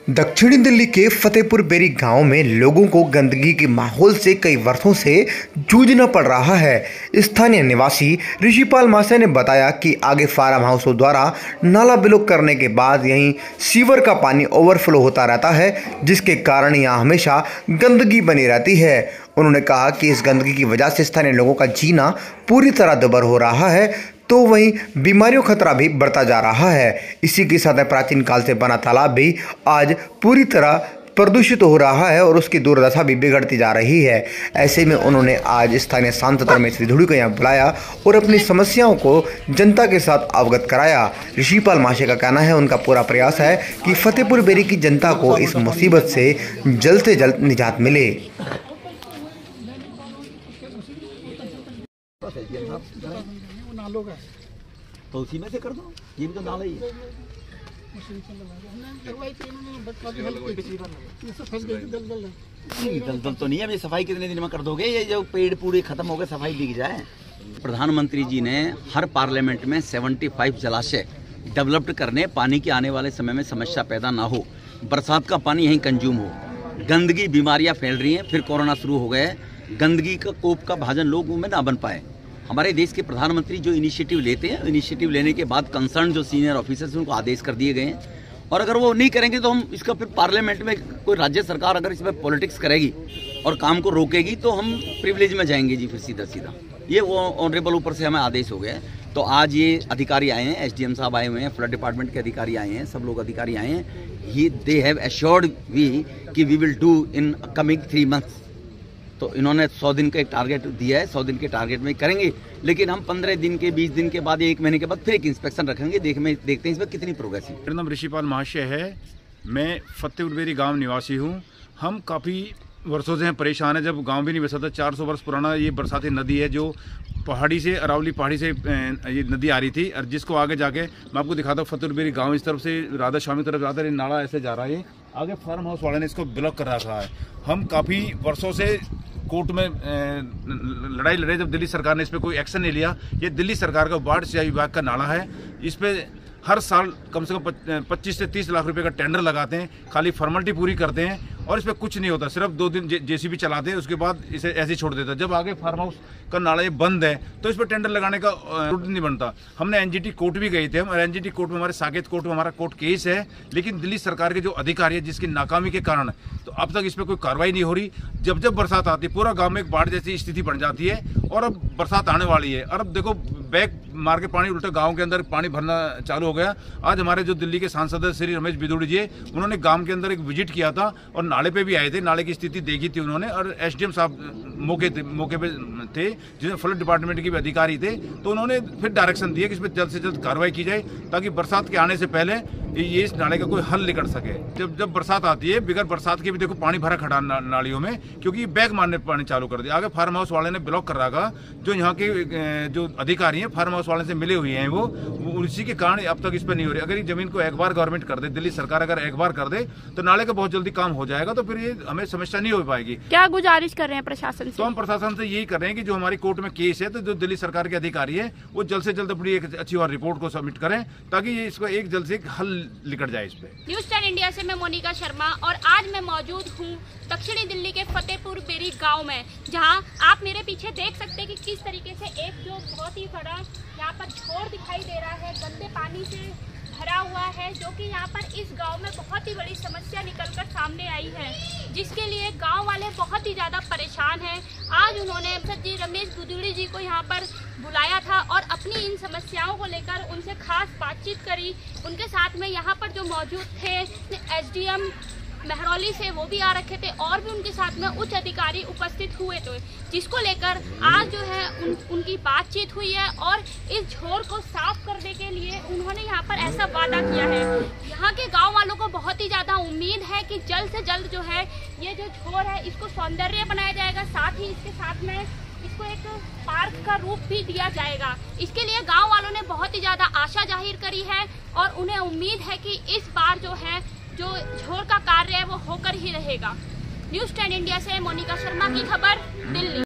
दक्षिणी दिल्ली के फतेहपुर बेरी गांव में लोगों को गंदगी के माहौल से कई वर्षों से जूझना पड़ रहा है। स्थानीय निवासी ऋषिपाल मासे ने बताया कि आगे फार्म हाउसों द्वारा नाला ब्लॉक करने के बाद यहीं सीवर का पानी ओवरफ्लो होता रहता है, जिसके कारण यहाँ हमेशा गंदगी बनी रहती है। उन्होंने कहा कि इस गंदगी की वजह से स्थानीय लोगों का जीना पूरी तरह दुभर हो रहा है, तो वहीं बीमारियों खतरा भी बढ़ता जा रहा है। इसी के साथ प्राचीन काल से बना तालाब भी आज पूरी तरह प्रदूषित हो रहा है और उसकी दुर्दशा भी बिगड़ती जा रही है। ऐसे में उन्होंने आज स्थानीय सांसद रमेश विधुड़ी को यहाँ बुलाया और अपनी समस्याओं को जनता के साथ अवगत कराया। ऋषिपाल माशे का कहना है, उनका पूरा प्रयास है कि फतेहपुर बेरी की जनता को इस मुसीबत से जल्द निजात मिले। तो उसी में से कर दो, ये भी तो नाला ही है। दलदल तो नहीं है, अभी सफाई कितने दिन में कर दोगे? ये जो पेड़ पूरे खत्म हो गए, सफाई दिख जाए। प्रधानमंत्री जी ने हर पार्लियामेंट में 75 जलाशय डेवलप्ड करने, पानी के आने वाले समय में समस्या पैदा ना हो, बरसात का पानी यहीं कंज्यूम हो। गंदगी, बीमारियां फैल रही हैं, फिर कोरोना शुरू हो गए, गंदगी का कोप का भाजन लोगों में ना बन पाए। हमारे देश के प्रधानमंत्री जो इनिशिएटिव लेते हैं, इनिशिएटिव लेने के बाद कंसर्न जो सीनियर ऑफिसर्स हैं उनको आदेश कर दिए गए हैं, और अगर वो नहीं करेंगे तो हम इसका फिर पार्लियामेंट में कोई राज्य सरकार अगर इसमें पॉलिटिक्स करेगी और काम को रोकेगी तो हम प्रिविलेज में जाएंगे जी। फिर सीधा ये वो ऑनरेबल ऊपर से हमें आदेश हो गया। तो आज ये अधिकारी आए हैं, एसडीएम साहब आए हुए हैं, फ्लड डिपार्टमेंट के अधिकारी आए हैं, सब लोग अधिकारी आए हैं। दे हैव एश्योर्ड वी कि we will do in coming 3 months. तो इन्होंने 100 दिन का एक टारगेट दिया है, 100 दिन के टारगेट में करेंगे, लेकिन हम 15 दिन के, 20 दिन के बाद, 1 महीने के बाद फिर एक इंस्पेक्शन रखेंगे, देखते हैं इसमें कितनी प्रोग्रेस है। मेरा नाम ऋषिपाल महाशय है, मैं फतेहपुर बेरी गांव निवासी हूं। हम काफ़ी वर्षों से परेशान है। जब गांव भी नहीं बसा था, 400 वर्ष पुराना ये बरसाती नदी है जो पहाड़ी से, अरावली पहाड़ी से ये नदी आ रही थी, और जिसको आगे जाके मैं आपको दिखाता हूँ। फतेहपुर बेरी गाँव इस तरफ से राधा स्वामी तरफ जाता है, नाला ऐसे जा रहा है। आगे फार्म हाउस वाले ने इसको ब्लॉक कर रखा है। हम काफ़ी वर्षों से कोर्ट में लड़ाई लड़े, जब दिल्ली सरकार ने इस पर कोई एक्शन नहीं लिया। ये दिल्ली सरकार का वार्ड सिंचाई विभाग का नाला है। इस पर हर साल कम से कम 25 से 30 लाख रुपए का टेंडर लगाते हैं, खाली फॉर्मेलिटी पूरी करते हैं और इस पर कुछ नहीं होता। सिर्फ 2 दिन जेसीबी चलाते हैं, उसके बाद इसे ऐसे ही छोड़ देता है। जब आगे फार्म हाउस का नाला ये बंद है तो इस पर टेंडर लगाने का रूट नहीं बनता। हमने एनजीटी कोर्ट भी गए थे हम, और एनजीटी कोर्ट में, हमारे साकेत कोर्ट में हमारा कोर्ट केस है, लेकिन दिल्ली सरकार के जो अधिकारी है, जिसकी नाकामी के कारण तो अब तक इस पर कोई कार्रवाई नहीं हो रही। जब बरसात आती है, पूरा गाँव में एक बाढ़ जैसी स्थिति बन जाती है, और अब बरसात आने वाली है, और अब देखो बैग मार के पानी उल्टा गांव के अंदर पानी भरना चालू हो गया। आज हमारे जो दिल्ली के सांसद है श्री रमेश विधुड़ी जी, उन्होंने गांव के अंदर एक विजिट किया था और नाले पे भी आए थे, नाले की स्थिति देखी थी उन्होंने, और एसडीएम साहब मौके पे थे, जिसमें फ्लड डिपार्टमेंट के भी अधिकारी थे। तो उन्होंने फिर डायरेक्शन दिया कि इस पर जल्द से जल्द कार्रवाई की जाए, ताकि बरसात के आने से पहले ये इस नाले का कोई हल निकल सके। जब बरसात आती है, बिगर बरसात के भी देखो पानी भरा खड़ा नालियों में, क्योंकि बैग मारने पानी चालू कर दिया। आगे फार्म हाउस वाले ने ब्लॉक कर रखा, जो यहाँ के जो अधिकारी हैं फार्म हाउस वाले से मिले हुए हैं, वो उसी के कारण अब तक इस पर नहीं हो रही। अगर ये जमीन को एक बार गवर्नमेंट कर दे, दिल्ली सरकार अगर एक बार कर दे, तो नाले का बहुत जल्दी काम हो जाएगा, तो फिर ये हमें समस्या नहीं हो पाएगी। क्या गुजारिश कर रहे हैं प्रशासन से? तो हम प्रशासन से यही कर रहे हैं कि जो हमारी कोर्ट में केस है, तो जो दिल्ली सरकार के अधिकारी है वो जल्द से जल्द अपनी एक अच्छी और रिपोर्ट को सबमिट करें, ताकि ये इसको एक जल्द से एक हल निकल जाए इस पे। न्यूज़ 10 इंडिया से मैं मोनिका शर्मा, और आज मैं मौजूद हूँ दक्षिणी दिल्ली के फतेहपुर बेरी गांव में, जहां आप मेरे पीछे देख सकते हैं कि किस तरीके से एक जो बहुत ही बड़ा यहाँ पर छोर दिखाई दे रहा है, गंदे पानी से भरा हुआ है, जो कि यहाँ पर इस गांव में बहुत ही बड़ी समस्या निकलकर सामने आई है, जिसके लिए गांव वाले बहुत ही ज़्यादा परेशान हैं। आज उन्होंने जी रमेश विधुड़ी जी को यहाँ पर बुलाया था और अपनी इन समस्याओं को लेकर उनसे खास बातचीत करी। उनके साथ में यहाँ पर जो मौजूद थे एसडीएम महरौली से, वो भी आ रखे थे, और भी उनके साथ में उच्च अधिकारी उपस्थित हुए थे, जिसको लेकर आज जो है उनकी बातचीत हुई है, और इस झोर को साफ करने के लिए उन्होंने यहाँ पर ऐसा वादा किया है। यहाँ के गांव वालों को बहुत ही ज़्यादा उम्मीद है कि जल्द से जल्द जो है ये जो झोर है इसको सौंदर्य बनाया जाएगा, साथ ही इसके साथ में इसको एक पार्क का रूप भी दिया जाएगा। इसके लिए गाँव वालों ने बहुत ही ज़्यादा आशा जाहिर करी है, और उन्हें उम्मीद है कि इस बार जो है जो झोर का कार्य है वो होकर ही रहेगा। न्यूज़ 10 इंडिया से मोनिका शर्मा की खबर, दिल्ली।